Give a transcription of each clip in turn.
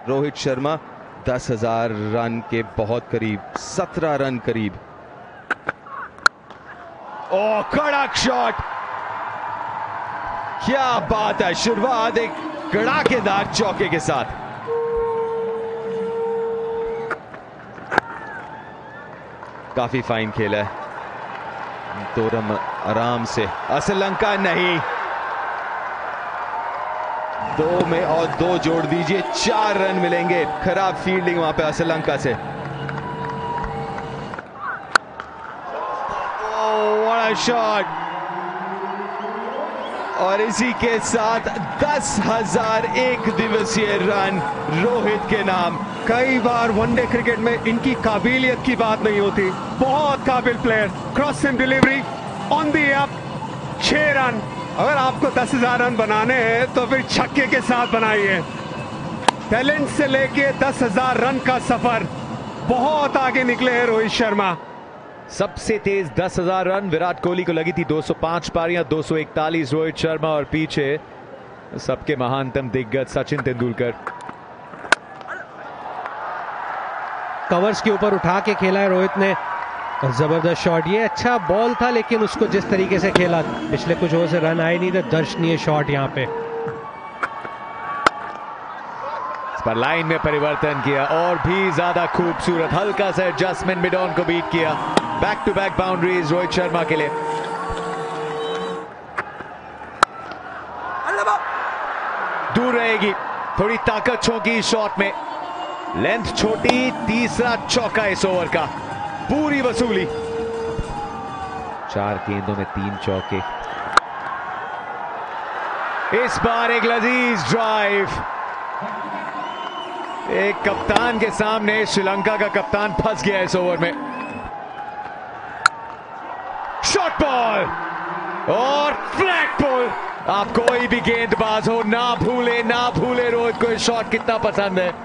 Rohit Sharma 10,000 run के बहुत करीब, 17 रन करीब। ओ कड़क शॉट, क्या बात है। शुरुआत एक कड़ाकेदार चौके के साथ। काफी फाइन खेला है, 2 रन आराम से। श्रीलंका नहीं, 2 में और 2 जोड़ दीजिए, 4 रन मिलेंगे। खराब फील्डिंग वहां पे श्रीलंका से। What a shot. और इसी के साथ 10,000 एक दिवसीय रन रोहित के नाम। कई बार वनडे क्रिकेट में इनकी काबिलियत की बात नहीं होती, बहुत काबिल player. Cross seam delivery on the up, 6 रन। अगर आपको 10,000 रन बनाने हैं तो फिर छक्के के साथ बनाइए। टैलेंट से लेके 10,000 रन का सफर, बहुत आगे निकले हैं रोहित शर्मा। सबसे तेज 10,000 रन विराट कोहली को लगी थी 205 पारियां, 241 रोहित शर्मा और पीछे सबके महानतम दिग्गज सचिन तेंदुलकर। कवर्स के ऊपर उठा के खेला है रोहित ने, और जबरदस्त शॉट। ये अच्छा बॉल था, लेकिन उसको जिस तरीके से खेला, पिछले कुछ ओवर से रन आए नहीं थे। दर्शनीय शॉट यहाँ पे। इस पर लाइन में परिवर्तन किया और भी ज्यादा खूबसूरत, हल्का सा एडजस्टमेंट, मिड ऑन को बीट किया। Back to back boundaries Rohit Sharma के लिए। दूर रहेगी, थोड़ी ताकत छोंकी शॉट में, लेंथ छोटी। तीसरा चौका इस ओवर का, पूरी वसूली। 4 गेंदों में 3 चौके। इस बार एक लजीज ड्राइव। एक कप्तान के सामने श्रीलंका का कप्तान फंस गया इस ओवर में। शॉट बॉल और फ्लैट बॉल। आप कोई भी गेंदबाज हो, ना भूले रोहित को ये शॉट कितना पसंद है।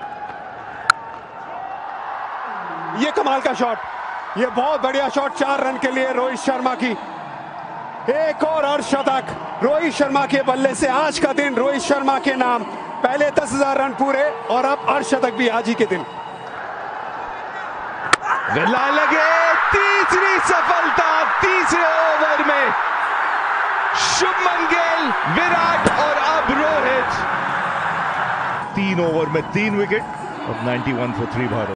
ये कमाल का शॉट, ये बहुत बढ़िया शॉट 4 रन के लिए रोहित शर्मा की। एक और अर्धशतक रोहित शर्मा के बल्ले से आज का दिन रोहित शर्मा के नाम। पहले 10,000 रन पूरे और अब अर्धशतक भी आज ही के दिन। लगे तीसरी सफलता तीसरे ओवर में। शुभमन गिल, विराट और अब रोहित। 3 ओवर में 3 विकेट और 91 फॉर 3 भारत।